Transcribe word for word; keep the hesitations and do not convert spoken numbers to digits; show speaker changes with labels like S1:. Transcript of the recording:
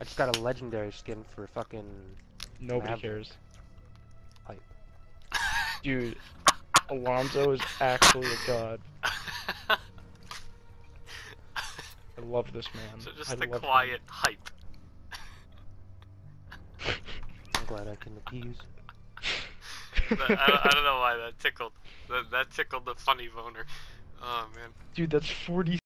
S1: I just got a legendary skin for fucking.
S2: Nobody
S1: Maverick.
S2: cares.
S1: Hype.
S2: Dude, Alonzo is actually a god. I love this man.
S3: So just
S2: I
S3: a
S2: love
S3: quiet
S2: him.
S3: hype.
S1: I'm glad I can appease.
S3: But I, I don't know why that tickled. That, that tickled the funny boner. Oh man.
S2: Dude, that's forty